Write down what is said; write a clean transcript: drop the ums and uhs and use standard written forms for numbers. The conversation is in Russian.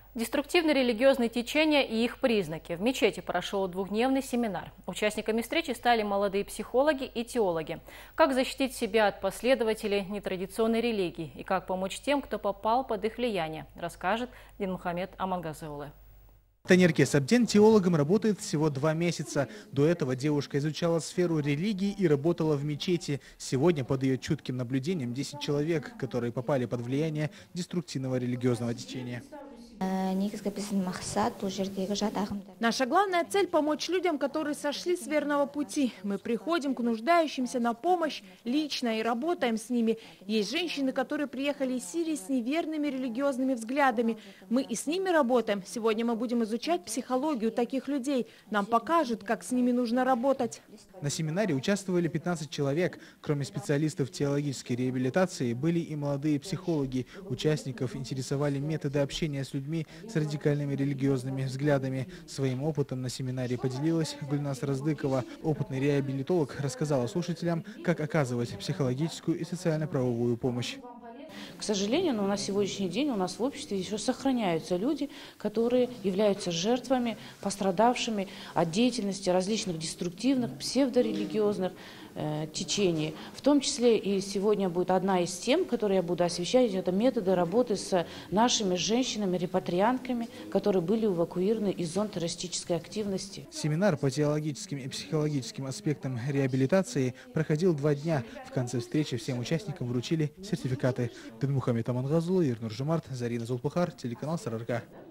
Деструктивные религиозные течения и их признаки. В мечети прошел двухдневный семинар. Участниками встречи стали молодые психологи и теологи. Как защитить себя от последователей нетрадиционной религии и как помочь тем, кто попал под их влияние, расскажет Динмухамед Амангазыулы. Танерке Сабден теологом работает всего 2 месяца. До этого девушка изучала сферу религии и работала в мечети. Сегодня под ее чутким наблюдением 10 человек, которые попали под влияние деструктивного религиозного течения. Наша главная цель – помочь людям, которые сошли с верного пути. Мы приходим к нуждающимся на помощь лично и работаем с ними. Есть женщины, которые приехали из Сирии с неверными религиозными взглядами. Мы и с ними работаем. Сегодня мы будем изучать психологию таких людей. Нам покажут, как с ними нужно работать. На семинаре участвовали 15 человек. Кроме специалистов теологической реабилитации, были и молодые психологи. Участников интересовали методы общения с людьми с радикальными религиозными взглядами. Своим опытом на семинаре поделилась Гульнас Раздыкова. Опытный реабилитолог рассказала слушателям, как оказывать психологическую и социально-правовую помощь. К сожалению, но на сегодняшний день у нас в обществе еще сохраняются люди, которые являются жертвами, пострадавшими от деятельности различных деструктивных, псевдорелигиозных течений. В том числе и сегодня будет одна из тем, которую я буду освещать, это методы работы с нашими женщинами-репатриантками, которые были эвакуированы из зон террористической активности. Семинар по теологическим и психологическим аспектам реабилитации проходил 2 дня. В конце встречи всем участникам вручили сертификаты. Динмухамед Амангазыулы, Ернур Жумарт, Зарина Зулпухар, телеканал СРРК.